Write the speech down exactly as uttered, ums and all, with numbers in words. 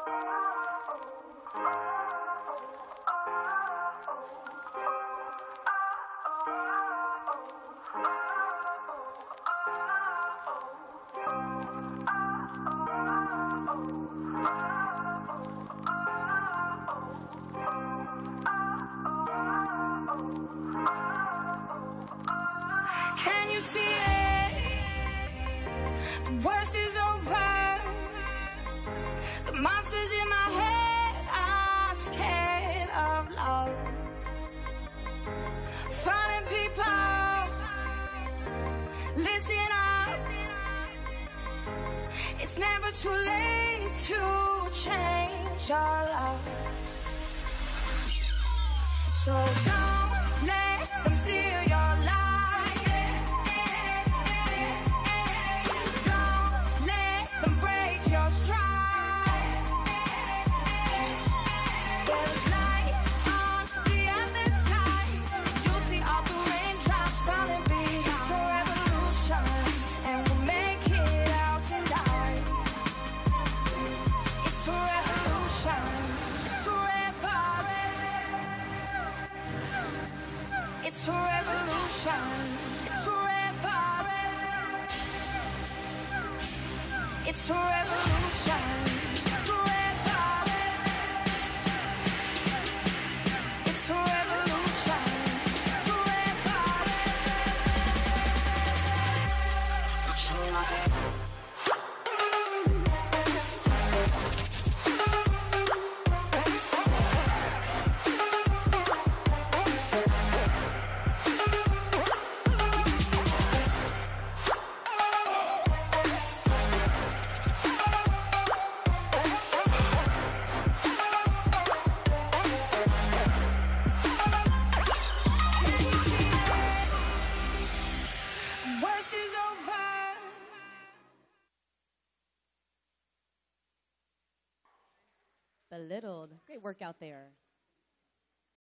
Can you see it? The worst is over. The monsters in my head are scared of love. Falling people, listen up. It's never too late to change your love. So don't let them steal your life. Don't let them break your stride. There's light on the other side. You'll see all the raindrops falling behind. It's a revolution, and we'll make it out tonight. It's a revolution. It's a revolution. It's a revolution. It's a revolution. It's a revolution. It's a revolution. It's a revolution. It's a revolution. Worst is over. Belittled. Great work out there.